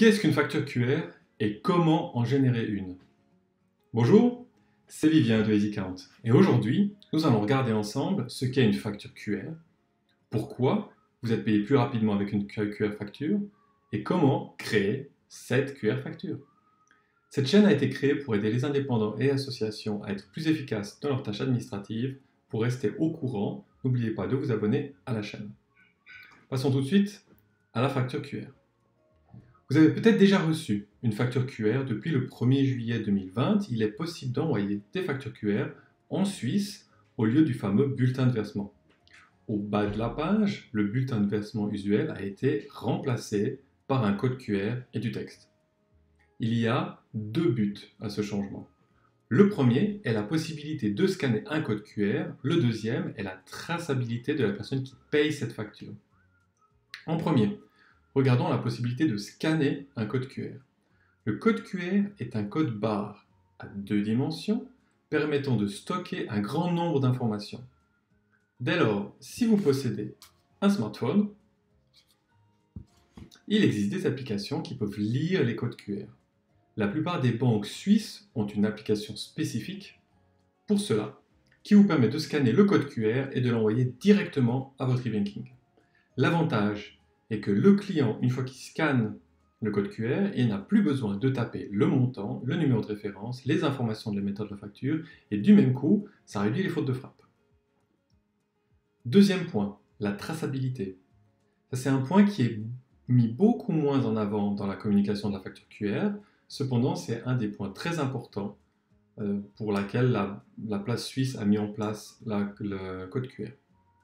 Qu'est-ce qu'une facture QR et comment en générer une? Bonjour, c'est Vivien de EasyCount et aujourd'hui, nous allons regarder ensemble ce qu'est une facture QR, pourquoi vous êtes payé plus rapidement avec une QR facture et comment créer cette QR facture. Cette chaîne a été créée pour aider les indépendants et associations à être plus efficaces dans leurs tâches administratives. Pour rester au courant, n'oubliez pas de vous abonner à la chaîne. Passons tout de suite à la facture QR. Vous avez peut-être déjà reçu une facture QR depuis le 1er juillet 2020. Il est possible d'envoyer des factures QR en Suisse au lieu du fameux bulletin de versement. Au bas de la page, le bulletin de versement usuel a été remplacé par un code QR et du texte. Il y a deux buts à ce changement. Le premier est la possibilité de scanner un code QR. Le deuxième est la traçabilité de la personne qui paye cette facture. En premier, regardons la possibilité de scanner un code QR. Le code QR est un code barre à 2 dimensions permettant de stocker un grand nombre d'informations. Dès lors, si vous possédez un smartphone, il existe des applications qui peuvent lire les codes QR. La plupart des banques suisses ont une application spécifique pour cela qui vous permet de scanner le code QR et de l'envoyer directement à votre e-banking. L'avantage est que le client, une fois qu'il scanne le code QR, il n'a plus besoin de taper le montant, le numéro de référence, les informations de l'émetteur de la facture, et du même coup, ça réduit les fautes de frappe. Deuxième point, la traçabilité. Ça, c'est un point qui est mis beaucoup moins en avant dans la communication de la facture QR, cependant, c'est un des points très importants pour laquelle la place suisse a mis en place le code QR.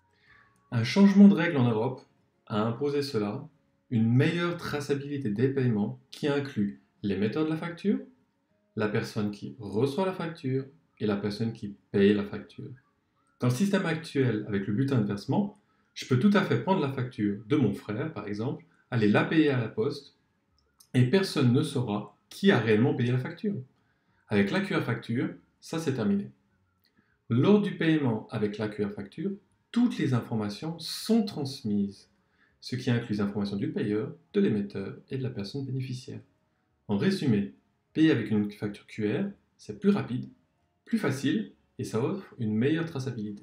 Un changement de règle en Europe a imposé cela, une meilleure traçabilité des paiements qui inclut l'émetteur de la facture, la personne qui reçoit la facture et la personne qui paye la facture. Dans le système actuel, avec le bulletin de versement, je peux tout à fait prendre la facture de mon frère, par exemple, aller la payer à la poste et personne ne saura qui a réellement payé la facture. Avec la QR facture, ça c'est terminé. Lors du paiement avec la QR facture, toutes les informations sont transmises, ce qui inclut les informations du payeur, de l'émetteur et de la personne bénéficiaire. En résumé, payer avec une facture QR, c'est plus rapide, plus facile et ça offre une meilleure traçabilité.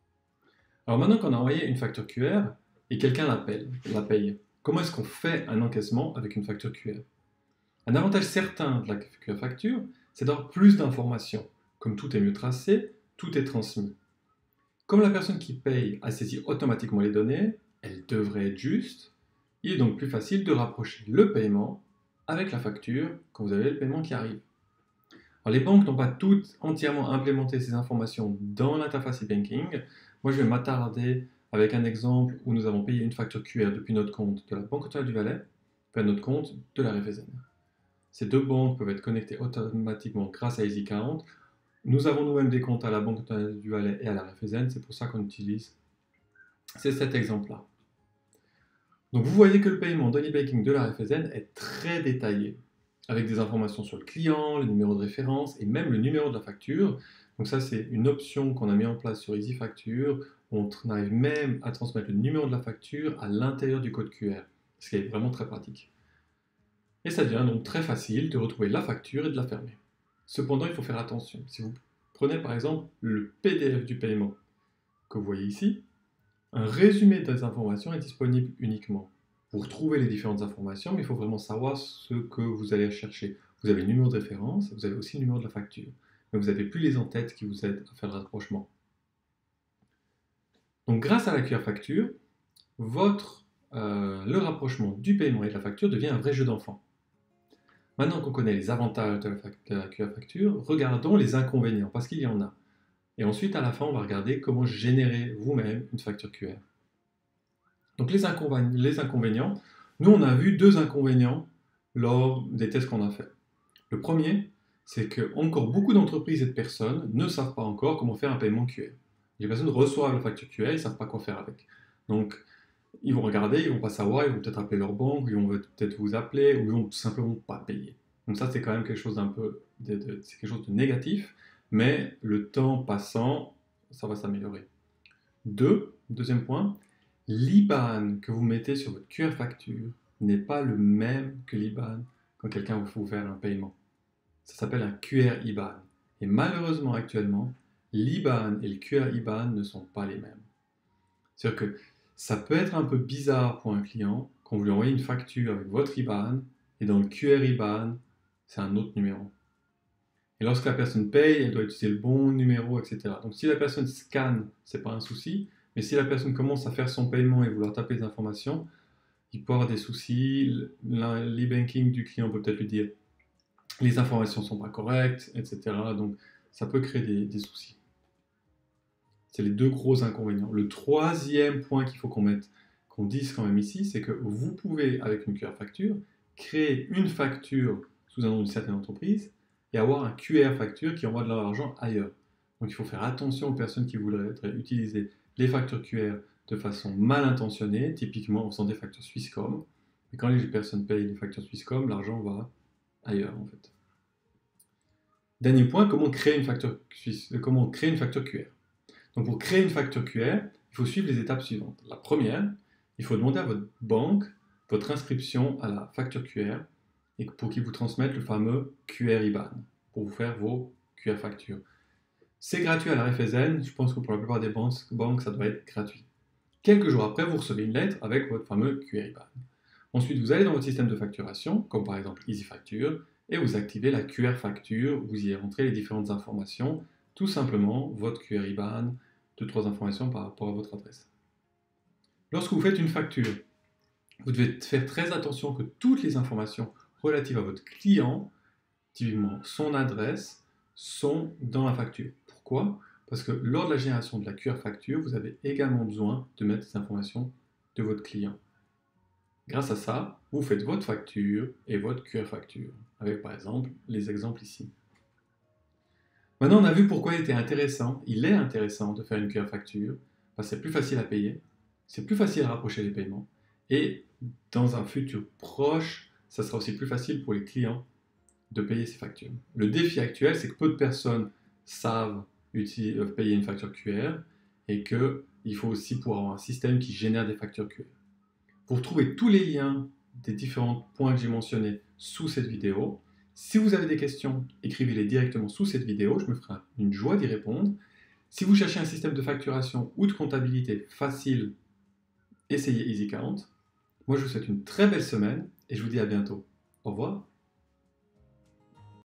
Alors maintenant qu'on a envoyé une facture QR et quelqu'un la paye, comment est-ce qu'on fait un encaissement avec une facture QR? Un avantage certain de la QR facture, c'est d'avoir plus d'informations. Comme tout est mieux tracé, tout est transmis. Comme la personne qui paye a saisi automatiquement les données, elle devrait être juste. Il est donc plus facile de rapprocher le paiement avec la facture quand vous avez le paiement qui arrive. Alors, les banques n'ont pas toutes entièrement implémenté ces informations dans l'interface e-banking. Moi, je vais m'attarder avec un exemple où nous avons payé une facture QR depuis notre compte de la Banque Continentale du Valais vers notre compte de la Raiffeisen. Ces deux banques peuvent être connectées automatiquement grâce à EasyCount. Nous avons nous-mêmes des comptes à la Banque Continentale du Valais et à la Raiffeisen, c'est pour ça qu'on utilise cet exemple-là. Donc vous voyez que le paiement de l'e-banking de la Raiffeisen est très détaillé, avec des informations sur le client, le numéro de référence et même le numéro de la facture. Donc ça c'est une option qu'on a mis en place sur EasyFacture. On arrive même à transmettre le numéro de la facture à l'intérieur du code QR, ce qui est vraiment très pratique. Et ça devient donc très facile de retrouver la facture et de la fermer. Cependant, il faut faire attention. Si vous prenez par exemple le PDF du paiement que vous voyez ici, un résumé des informations est disponible uniquement. Vous retrouvez les différentes informations, mais il faut vraiment savoir ce que vous allez chercher. Vous avez le numéro de référence, vous avez aussi le numéro de la facture. Mais vous n'avez plus les en-têtes qui vous aident à faire le rapprochement. Donc grâce à la QR facture, le rapprochement du paiement et de la facture devient un vrai jeu d'enfant. Maintenant qu'on connaît les avantages de la QR facture, regardons les inconvénients, parce qu'il y en a. Et ensuite, à la fin, on va regarder comment générer vous-même une facture QR. Donc les inconvénients, nous on a vu deux inconvénients lors des tests qu'on a fait. Le premier, c'est que encore beaucoup d'entreprises et de personnes ne savent pas encore comment faire un paiement QR. Les personnes reçoivent la facture QR, ils ne savent pas quoi faire avec. Donc ils vont regarder, ils ne vont pas savoir, ils vont peut-être appeler leur banque, ils vont peut-être vous appeler, ou ils vont tout simplement pas payer. Donc ça c'est quand même quelque chose c'est quelque chose de négatif, mais le temps passant, ça va s'améliorer. Deuxième point, l'IBAN que vous mettez sur votre QR facture n'est pas le même que l'IBAN quand quelqu'un vous fait un paiement. Ça s'appelle un QR IBAN. Et malheureusement, actuellement, l'IBAN et le QR IBAN ne sont pas les mêmes. C'est-à-dire que ça peut être un peu bizarre pour un client quand vous lui envoyez une facture avec votre IBAN et dans le QR IBAN, c'est un autre numéro. Et lorsque la personne paye, elle doit utiliser le bon numéro, etc. Donc si la personne scanne, c'est pas un souci, mais si la personne commence à faire son paiement et vouloir taper des informations, il peut avoir des soucis. L'e-banking du client peut peut-être lui dire les informations ne sont pas correctes, etc. Donc ça peut créer des soucis. C'est les deux gros inconvénients. Le troisième point qu'il faut qu'on dise quand même ici, c'est que vous pouvez, avec une QR facture, créer une facture sous un nom d'une certaine entreprise et avoir un QR facture qui envoie de l'argent ailleurs. Donc il faut faire attention aux personnes qui voudraient utiliser les factures QR de façon mal intentionnée, typiquement en faisant des factures Swisscom. Et quand les personnes payent les factures Swisscom, l'argent va ailleurs en fait. Dernier point, comment créer une facture QR. Donc pour créer une facture QR, il faut suivre les étapes suivantes. La première, il faut demander à votre banque votre inscription à la facture QR et pour qu'ils vous transmettent le fameux QR IBAN pour vous faire vos QR factures. C'est gratuit à la RFSN, je pense que pour la plupart des banques, ça doit être gratuit. Quelques jours après, vous recevez une lettre avec votre fameux QR IBAN. Ensuite, vous allez dans votre système de facturation, comme par exemple EasyFacture, et vous activez la QR facture, vous y rentrez les différentes informations, tout simplement votre QR IBAN, 2-3 informations par rapport à votre adresse. Lorsque vous faites une facture, vous devez faire très attention que toutes les informations relatives à votre client, typiquement son adresse, sont dans la facture. Pourquoi? Parce que lors de la génération de la QR facture, vous avez également besoin de mettre les informations de votre client. Grâce à ça, vous faites votre facture et votre QR facture, avec par exemple les exemples ici. Maintenant, on a vu pourquoi il est intéressant de faire une QR facture, parce que c'est plus facile à payer, c'est plus facile à rapprocher les paiements, et dans un futur proche, ça sera aussi plus facile pour les clients de payer ces factures. Le défi actuel, c'est que peu de personnes savent payer une facture QR, et qu'il faut aussi pouvoir avoir un système qui génère des factures QR. Pour trouver tous les liens des différents points que j'ai mentionnés sous cette vidéo, si vous avez des questions, écrivez-les directement sous cette vidéo, je me ferai une joie d'y répondre. Si vous cherchez un système de facturation ou de comptabilité facile, essayez EasyCount. Moi, je vous souhaite une très belle semaine et je vous dis à bientôt. Au revoir.